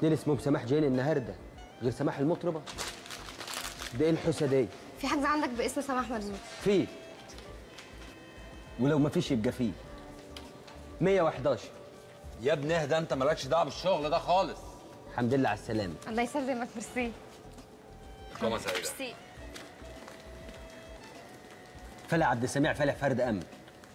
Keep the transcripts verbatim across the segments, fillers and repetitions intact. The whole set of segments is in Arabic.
اتنين اسمهم سماح جايين النهارده غير سماح المطربه؟ ده ايه الحوسه دي؟ في حجز عندك باسم سماح مرزوق؟ في، ولو ما فيش يبقى فيه. مية وحداشر. يا ابني اهدى، انت مالكش دعوه بالشغل ده خالص. الحمد لله على السلامه. الله يسلمك. ميرسي. إقامة سعيدة. ميرسي. فلا عبد السميع فلا فرد امن.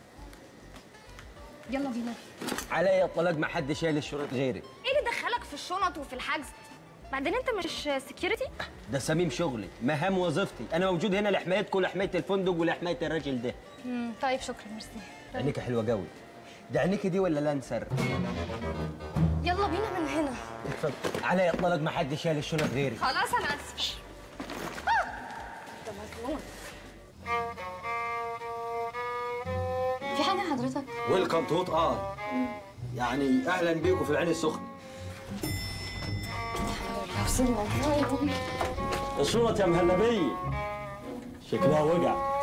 يلا بينا. عليا الطلاق، ما حد شايل الشروط غيري. ايه اللي دخلك في الشنط وفي الحجز؟ بعدين انت مش سكيورتي؟ ده صميم شغلي، مهام وظيفتي، انا موجود هنا لحمايتكم ولحمايه الفندق ولحمايه الراجل ده. امم طيب شكرا. ميرسي. عينيكي حلوه قوي. ده عينيكي دي ولا لانسر؟ يلا بينا من هنا. اتفضل. عليا الطلاق، ما حد شايل الشنط غيري. خلاص انا اسف. ده مجنون. في حاجه حضرتك؟ ويلكم تو اه يعني اهلا بيكم في العين السخنه. وصلنا. الشنط يا مهلبيه شكلها وجع.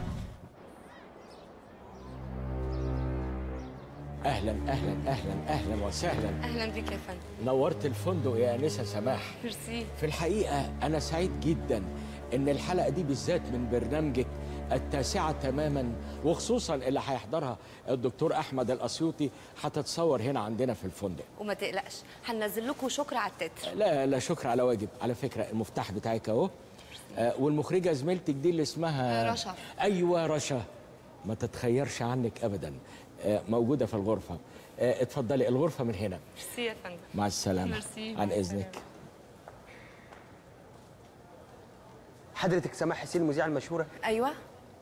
اهلا اهلا اهلا اهلا وسهلا. اهلا بك يا فندم. نورت الفندق يا انسه سماح. ميرسي. في الحقيقه انا سعيد جدا ان الحلقه دي بالذات من برنامجك التاسعه تماما، وخصوصا اللي هيحضرها الدكتور احمد الاسيوطي، هتتصور هنا عندنا في الفندق. وما تقلقش، هننزل لكم شكر على التتر. لا لا شكر على واجب. على فكره المفتاح بتاعك اهو. آه والمخرجه زميلتك دي اللي اسمها رشا. ايوه رشا، ما تتخيرش عنك ابدا. آه موجوده في الغرفه. آه اتفضلي، الغرفه من هنا. ميرسي يا فندم. مع السلامه. ميرسي. عن اذنك. حضرتك سماح حسين المذيعه المشهوره؟ ايوه.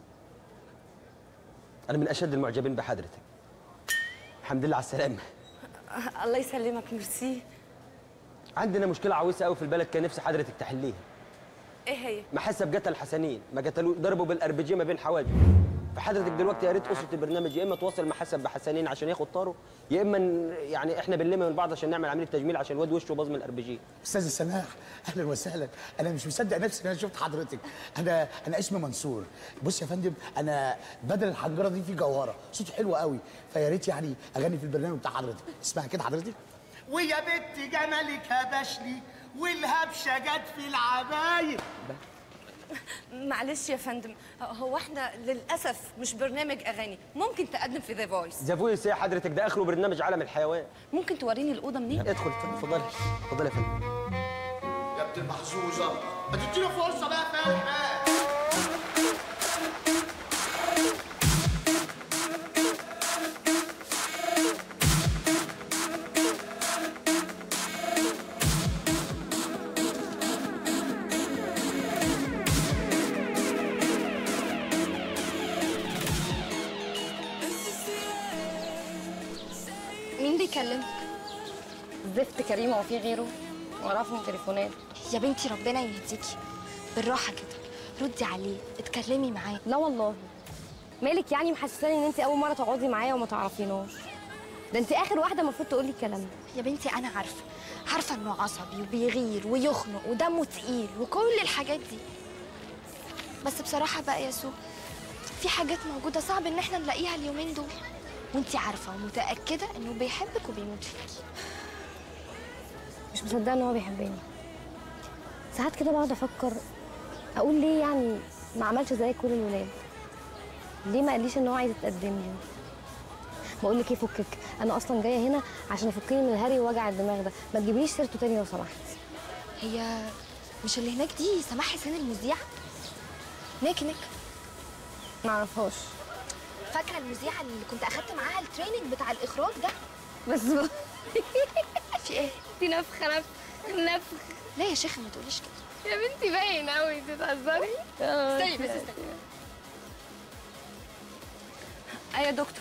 انا من اشد المعجبين بحضرتك. الحمد لله على السلامه. الله يسلمك. ميرسي. عندنا مشكله عويصه قوي في البلد، كان نفسي حضرتك تحليها. ايه هي؟ محاسه بقتل الحسنين، ما قتلوه، ضربوا بالاربجيه ما بين حواجب. فحضرتك دلوقتي يا ريت اسره البرنامج يا اما توصل محاسب بحسنين عشان ياخد طاره، يا اما يعني احنا بنلم من بعض عشان نعمل عمليه تجميل عشان الواد وشه باظ من الاربجيه. استاذ سماح اهلا وسهلا. انا مش مصدق نفسي ان انا شفت حضرتك. انا انا اسمي منصور. بص يا فندم، انا بدل الحنجره دي في جوهره صوته حلو قوي، فيا ريت يعني اغني في البرنامج بتاع حضرتك. اسمها كده حضرتك. ويا بنت جمالك هبشني والهبشه جت في العباية. معلش يا فندم، هو احنا للاسف مش برنامج اغاني، ممكن تقدم في ذا فويس. ذا فويس ايه حضرتك؟ ده اخره برنامج عالم الحيوان. ممكن توريني الاوضه منين؟ ادخل اتفضلي. اتفضلي يا فندم. يا ابن المحظوظه ما تديله فرصه بقى فاهم. مين بيكلمك؟ زفت كريمه وفي غيره؟ واعرفهم تليفونات. يا بنتي ربنا يهديكي، بالراحه كده، ردي عليه، اتكلمي معاه. لا والله. مالك يعني محسساني ان انت اول مره تقعدي معايا وما تعرفيناش؟ ده انت اخر واحده المفروض تقولي الكلام ده. يا بنتي انا عارفه، عارفه انه عصبي وبيغير ويخنق ودمه تقيل وكل الحاجات دي، بس بصراحه بقى يا سو، في حاجات موجوده صعب ان احنا نلاقيها اليومين دول، وانتي عارفه ومتاكده انه بيحبك وبيموت فيكي. مش مصدقه ان هو بيحبني. ساعات كده بقعد افكر، اقول ليه يعني ما عملش زي كل الولاد؟ ليه ما قاليش ان هو عايز يتقدم لي؟ بقول لك ايه، فكك، انا اصلا جايه هنا عشان افكني من الهري ووجع الدماغ ده، ما تجيبليش سيرته تاني لو سمحت. هي مش اللي هناك دي سماح حسين المذيعه؟ نيك نيك ما اعرفهاش. فاكره المذيعه اللي كنت اخدت معاها التريننج بتاع الاخراج ده؟ بس بقى في ايه؟ دي نفخه نفخ نفخ. لا يا شيخه ما تقوليش كده يا بنتي باين قوي بتتهزري. استني بس استني. ايه يا دكتور،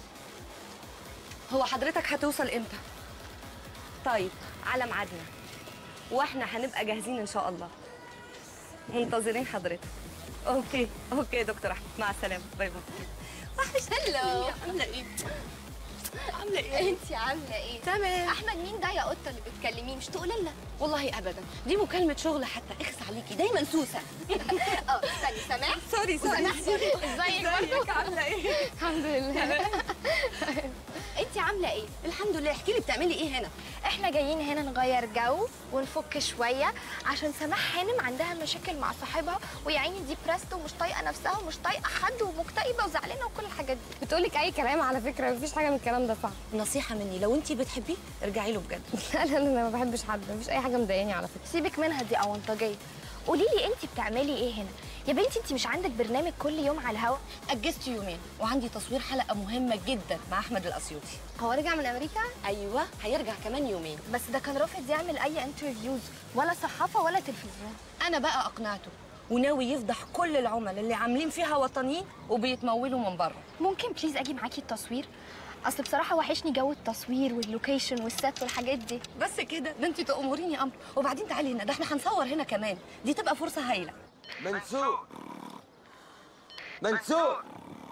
هو حضرتك هتوصل امتى؟ طيب على ميعادنا، واحنا هنبقى جاهزين ان شاء الله، منتظرين حضرتك. اوكي اوكي يا دكتور احمد، مع السلامه، باي باي. هلو، عامله ايه؟ عامله ايه؟ انتي عامله ايه؟ تمام. احمد مين ده يا قطه اللي بتكلميه؟ مش تقولي لنا؟ والله ابدا، دي مكالمه شغل حتى، اخس عليكي دايما سوسه. اه استني، سماح؟ سوري سوري. ازيك برضه؟ عامله ايه؟ الحمد لله. انت عامله ايه؟ الحمد لله. احكي لي بتعملي ايه هنا؟ احنا جايين هنا نغير جو ونفك شويه عشان سماح هانم عندها مشاكل مع صاحبها، ويا عيني دي برست ومش طايقه نفسها ومش طايقه حد ومكتئبه وزعلانه وكل الحاجات دي. بتقولك اي كلام على فكره، مفيش حاجه من الكلام ده صح. نصيحه مني، لو انت بتحبيه ارجعي له بجد. لا لا لا انا ما بحبش حد، مفيش اي حاجه مضايقاني على فكره. سيبك منها دي اونطاجيه. قولي لي انت بتعملي ايه هنا؟ يا بنتي انت مش عندك برنامج كل يوم على الهوا؟ اجزت يومين وعندي تصوير حلقه مهمه جدا مع احمد الاسيوطي. هو رجع من امريكا؟ ايوه هيرجع كمان يومين. بس ده كان رافض يعمل اي انترفيوز، ولا صحافه ولا تلفزيون. انا بقى اقنعته وناوي يفضح كل العملاء اللي عاملين فيها وطنيين وبيتمولوا من بره. ممكن بليز اجي معاكي التصوير؟ اصل بصراحه وحشني جو التصوير واللوكيشن والسات والحاجات دي. بس كده؟ ده انت تأمريني امر. وبعدين تعالي هنا، ده احنا هنصور هنا كمان، دي تبقى فرصه هايله. منصور منصور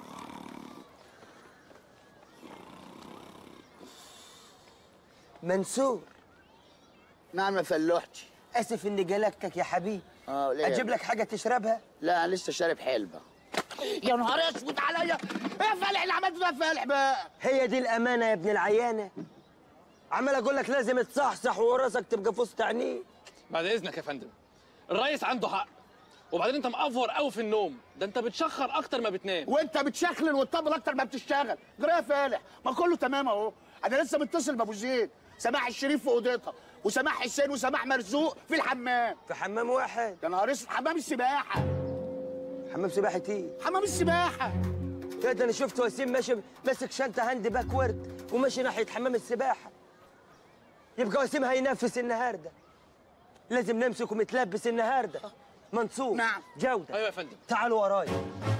منصور نعم يا فلوحتي. اسف اني جلجتك يا حبيبي. اه ليه؟ اجيب لك حاجه تشربها؟ لا انا لسه شارب حلبه. يا نهار اسود عليا، ايه يا فالح اللي عملته ده يا فالح بقى؟ هي دي الامانه يا ابن العيانه. عمال اقول لك لازم تصحصح وراسك تبقى في وسط عينيه. بعد اذنك يا فندم، الريس عنده حق. وبعدين انت مأفور قوي في النوم، ده انت بتشخر اكتر ما بتنام. وانت بتشخلل وتطبل اكتر ما بتشتغل. جرى يا فالح، ما كله تمام اهو. انا لسه متصل بابو زيد، سماح الشريف في اوضتها، وسماح حسين وسماح مرزوق في الحمام. في حمام واحد؟ يا نهار اسود، حمام السباحه. حمام سباحه ايه؟ حمام السباحه. يا ده انا شفت وسيم ماشي ماسك شنطه هاند باكورد وماشي ناحيه حمام السباحه. يبقى وسيم هينافس النهارده. لازم نمسك ومتلبس النهارده. منصور. نعم. جوده. ايوه يا فندم. تعالوا ورايا.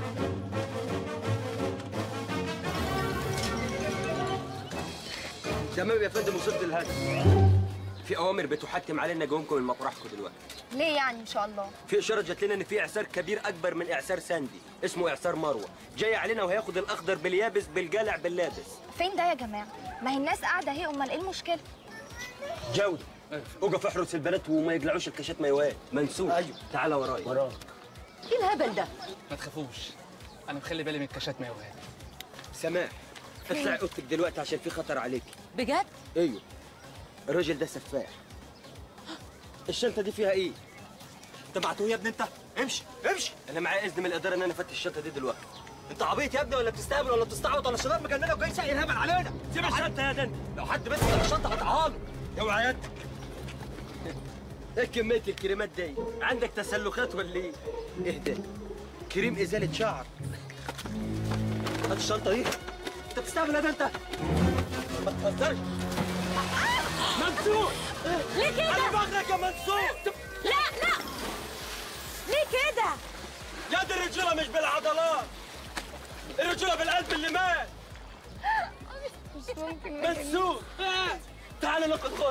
تمام يا فندم، وصلت للهدف. في اوامر بتحتم علينا جوانكم من مطرحكم دلوقتي. ليه يعني ان شاء الله؟ في اشاره جات لنا ان في اعصار كبير اكبر من اعصار ساندي، اسمه اعصار مروه، جاي علينا وهياخد الاخضر باليابس بالجلع باللابس. فين ده يا جماعه؟ ما هي الناس قاعده اهي، امال ايه المشكله؟ جوده، اوقف احرس البنات وما يقلعوش الكاشات مايوات. منسوب. ايوه تعالى ورايا. وراك. ايه الهبل ده؟ ما تخافوش، انا مخلي بالي من الكاشات مايوهات. سماح، اطلعي اوضتك دلوقتي عشان في خطر عليكي. بجد؟ ايوه. الراجل ده سفاح. الشنطه دي فيها ايه؟ انت بعتوه يا ابني انت؟ امشي امشي. انا معايا اذن من الاداره ان انا افتش الشنطه دي دلوقتي. انت عبيط يا ابني ولا بتستهبل ولا بتستعبط ولا الشباب مجننه وجاي سايق الهبل علينا؟ سيب الشنطه يا دن. لو حد مسك الشنطه هتعاله. اوعى يدك. ايه كميه الكريمات دي؟ عندك تسلخات ولا ايه؟ اهدى. كريم ازاله شعر. هات الشنطه دي. انت بتستهبل يا ده انت؟ ما تهزرش. منصور! ليه كده؟ انا باخدك يا منصور! لا لا ليه كده؟ يا دي الرجوله مش بالعضلات. الرجوله بالقلب اللي مات. مش ممكن. منصور! تعالى ناخد خد.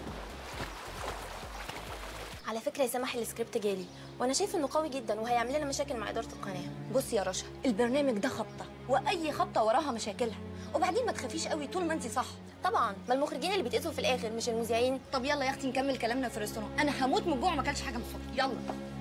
على فكره يا سماح السكريبت جالي وانا شايف انه قوي جدا وهيعمل لنا مشاكل مع اداره القناه. بصي يا رشا، البرنامج ده خبطه واي خبطه وراها مشاكلها، وبعدين ما تخافيش قوي طول ما انت صح. طبعا، ما المخرجين اللي بيتقسوا في الاخر مش المذيعين. طب يلا يا اختي نكمل كلامنا في الريستوران، انا هموت من الجوع ما اكلتش حاجه من الصبح. يلا.